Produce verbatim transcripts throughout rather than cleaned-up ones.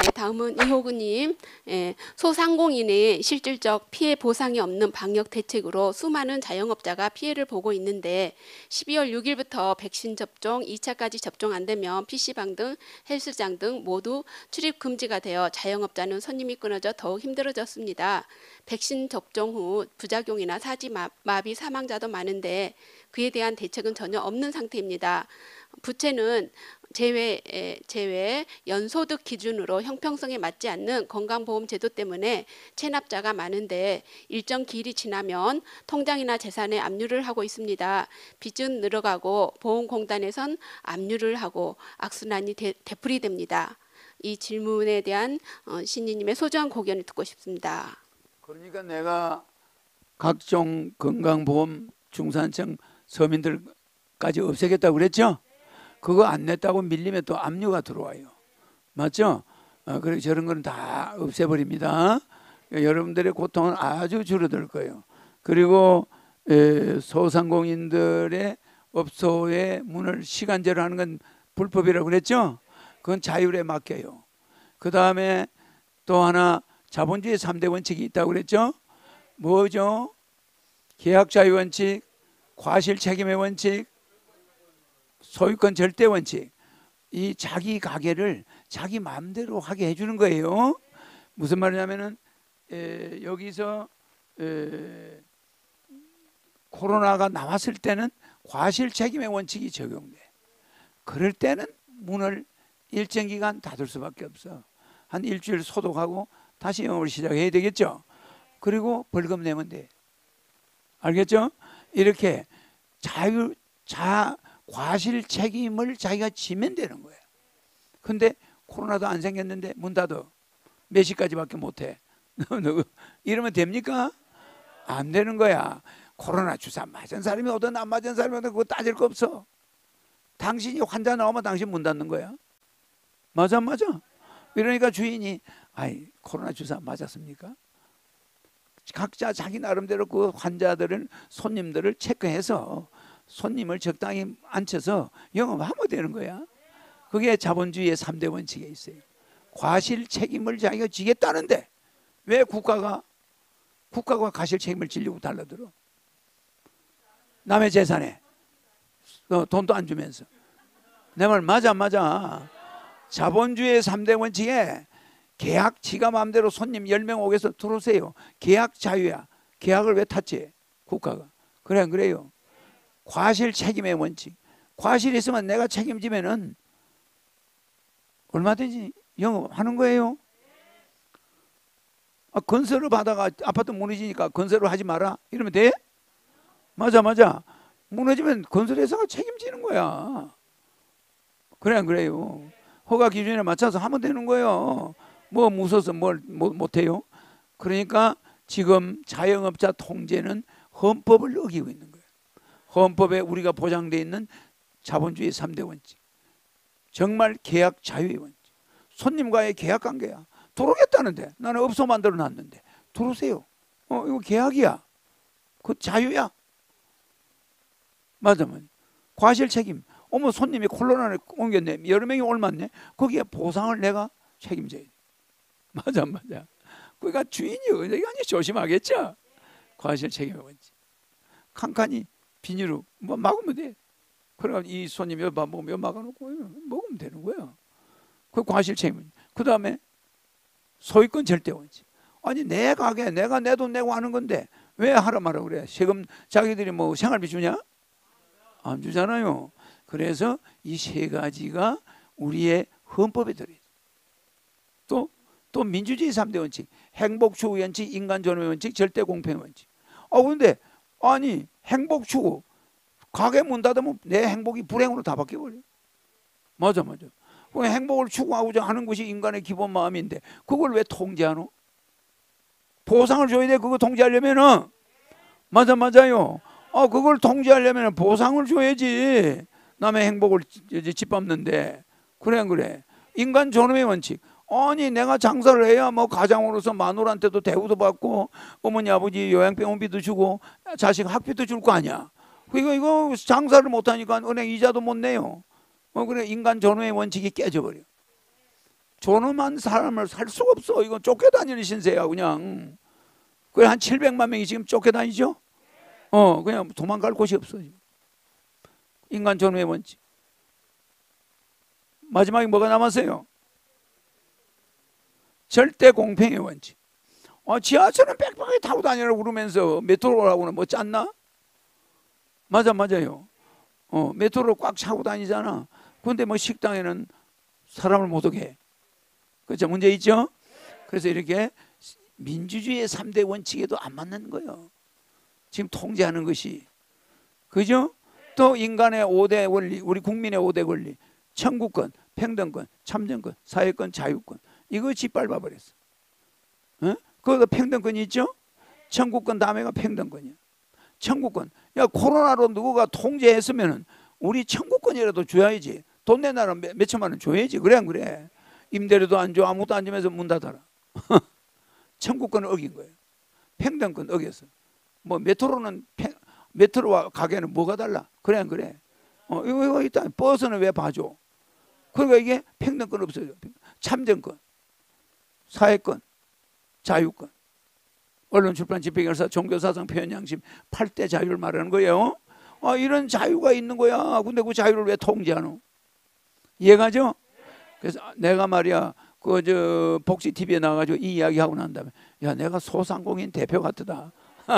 네, 다음은 이호구님. 예, 소상공인의 실질적 피해 보상이 없는 방역 대책으로 수많은 자영업자가 피해를 보고 있는데 십이월 육일부터 백신 접종 이 차까지 접종 안 되면 피시방 등 헬스장 등 모두 출입 금지가 되어 자영업자는 손님이 끊어져 더욱 힘들어졌습니다. 백신 접종 후 부작용이나 사지 마비 사망자도 많은데 그에 대한 대책은 전혀 없는 상태입니다. 부채는 제외, 제외 연소득 기준으로 형평성에 맞지 않는 건강보험 제도 때문에 체납자가 많은데 일정 기일이 지나면 통장이나 재산에 압류를 하고 있습니다. 빚은 늘어가고 보험공단에선 압류를 하고 악순환이 되, 되풀이됩니다. 이 질문에 대한 신이님의 소중한 고견을 듣고 싶습니다. 그러니까 내가 각종 건강보험 중산층 서민들까지 없애겠다고 그랬죠? 그거 안 냈다고 밀리면 또 압류가 들어와요. 맞죠? 어, 그래서 저런 거는 다 없애버립니다. 그러니까 여러분들의 고통은 아주 줄어들 거예요. 그리고 에, 소상공인들의 업소의 문을 시간제로 하는 건 불법이라고 그랬죠? 그건 자율에 맡겨요. 그 다음에 또 하나 자본주의 삼 대 원칙이 있다고 그랬죠? 뭐죠? 계약 자유 원칙, 과실 책임의 원칙, 소유권 절대 원칙. 이 자기 가게를 자기 마음대로 하게 해주는 거예요. 무슨 말이냐면은 에, 여기서 에, 코로나가 나왔을 때는 과실 책임의 원칙이 적용돼. 그럴 때는 문을 일정 기간 닫을 수밖에 없어. 한 일주일 소독하고 다시 영업을 시작해야 되겠죠. 그리고 벌금 내면 돼. 알겠죠? 이렇게 자유 자 과실 책임을 자기가 지면 되는 거예요. 근데 코로나도 안 생겼는데 문 닫어. 몇 시까지밖에 못해. 이러면 됩니까? 안 되는 거야. 코로나 주사 맞은 사람이 오든 안 맞은 사람이 오든 그거 따질 거 없어. 당신이 환자 나오면 당신 문 닫는 거야. 맞아 맞아. 이러니까 주인이 아이 코로나 주사 맞았습니까? 각자 자기 나름대로 그 환자들은 손님들을 체크해서 손님을 적당히 앉혀서 영업하면 되는 거야. 그게 자본주의의 삼 대 원칙에 있어요. 과실 책임을 자기가 지겠다는데 왜 국가가 국가가 과실 책임을 지려고 달라들어? 남의 재산에 돈도 안 주면서. 내 말 맞아 맞아. 자본주의의 삼 대 원칙에 계약 지가 마음대로 손님 열 명 오게서 들어오세요. 계약 자유야. 계약을 왜 탔지? 국가가. 그래 안 그래요? 과실 책임의 원칙. 과실이 있으면 내가 책임지면은 얼마든지 영업하는 거예요. 아, 건설을 받아가 아파트 무너지니까 건설을 하지 마라 이러면 돼? 맞아 맞아. 무너지면 건설회사가 책임지는 거야. 그래 안 그래요? 허가 기준에 맞춰서 하면 되는 거예요. 뭐 무서워서 뭘 못해요? 그러니까 지금 자영업자 통제는 헌법을 어기고 있는 거예요. 헌법에 우리가 보장되어 있는 자본주의 삼 대 원칙. 정말 계약 자유의 원칙. 손님과의 계약 관계야. 들어오겠다는데 나는 업소 만들어 놨는데 들어오세요. 어 이거 계약이야. 그 자유야. 맞아 맞아. 과실 책임. 어머 손님이 코로나를 옮겼네. 여러 명이 옮았네. 거기에 보상을 내가 책임져야 돼. 맞아 맞아. 그러니까 주인이 굉장히 조심하겠죠. 과실 책임의 원칙. 칸칸이 비닐로 뭐 막으면 돼. 그러니까 이 손님이 여 먹으면 여 막아놓고 먹으면 되는 거야. 그 과실 책임. 그 다음에 소유권 절대 원칙. 아니 내 가게 내가 내 돈 내고 하는 건데 왜 하라 말아 그래? 세금 자기들이 뭐 생활비 주냐? 안 주잖아요. 그래서 이 세 가지가 우리의 헌법에 들어있어요. 또, 또 민주주의 삼 대 원칙. 행복 추구 원칙, 인간 존엄의 원칙, 절대 공평 원칙. 아 근데 아니 행복 추구 가게 문 닫으면 내 행복이 불행으로 다 바뀌어버려. 맞아 맞아. 행복을 추구하고자 하는 것이 인간의 기본 마음인데 그걸 왜 통제하노? 보상을 줘야 돼. 그거 통제하려면은. 맞아 맞아요. 아 그걸 통제하려면 보상을 줘야지. 남의 행복을 짓밟는데. 그래 안 그래? 인간 존엄의 원칙. 아니 내가 장사를 해야 뭐 가장으로서 마누라한테도 대우도 받고 어머니 아버지 요양병원비도 주고 자식 학비도 줄 거 아니야. 이거 이거 장사를 못하니까 은행 이자도 못 내요. 뭐 그래 인간 존엄의 원칙이 깨져버려. 존엄한 사람을 살 수가 없어. 이건 쫓겨다니는 신세야 그냥. 그래 한 칠백만 명이 지금 쫓겨다니죠. 어 그냥 도망갈 곳이 없어. 인간 존엄의 원칙. 마지막에 뭐가 남았어요? 절대 공평의 원칙. 어, 지하철은 빽빽하게 타고 다니라고 그러면서 메트로라고는 뭐 짰나? 맞아 맞아요. 어, 메트로 꽉 차고 다니잖아. 근데 뭐 식당에는 사람을 못 오게 해. 그렇죠? 문제 있죠? 그래서 이렇게 민주주의의 삼 대 원칙에도 안 맞는 거예요. 지금 통제하는 것이. 그죠? 또 인간의 오 대 원리, 우리 국민의 오 대 권리. 청구권, 평등권, 참정권, 사회권, 자유권. 이거 짓밟아 버렸어. 어? 거기가 평등권이 있죠? 청구권 다음에가 평등권이야. 청구권. 야, 코로나로 누구가 통제했으면은 우리 청구권이라도 줘야지. 돈 내놔라 몇, 몇 천만 원 줘야지. 그래 안 그래? 임대료도 안 줘. 아무것도 안 주면서 문 닫아라. 청구권을 어긴 거예요. 평등권 어겼어. 뭐 메트로는 평, 메트로와 가게는 뭐가 달라? 그래 안 그래? 어, 이거, 이거 있다. 버스는 왜 봐줘? 그러니까 이게 평등권 없어져. 참정권, 사회권, 자유권, 언론, 출판, 집회, 결사, 종교, 사상, 표현, 양심, 팔 대 자유를 말하는 거예요. 아, 이런 자유가 있는 거야. 근데 그 자유를 왜 통제하노? 이해가죠? 그래서 내가 말이야, 그 저 복지 티비에 나가지고 이 이야기 하고 난 다음에, 야, 내가 소상공인 대표 같다.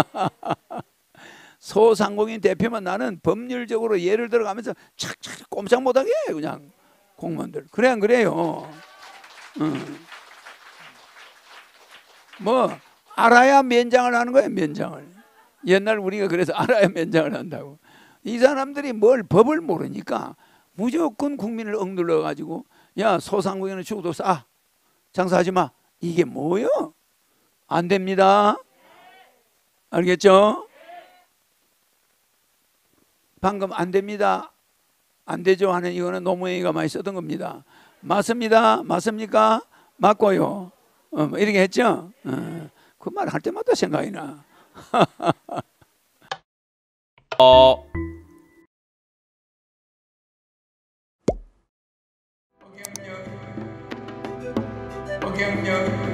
소상공인 대표면 나는 법률적으로 예를 들어가면서 착착 꼼짝 못하게 해, 그냥 공무원들. 그래 안 그래요? 응. 뭐 알아야 면장을 하는 거야, 면장을. 옛날 우리가 그래서 알아야 면장을 한다고. 이 사람들이 뭘 법을 모르니까 무조건 국민을 억눌러 가지고, 야, 소상공인은 죽어도 싸, 장사하지 마. 이게 뭐요? 안 됩니다. 알겠죠? 방금 안 됩니다, 안 되죠 하는 이거는 노무현이가 많이 쓰던 겁니다. 맞습니다, 맞습니까? 맞고요. 어, 뭐 이렇게 했죠. 어, 그 말 할 때마다 생각이 나. 어... 어경력, 어경력.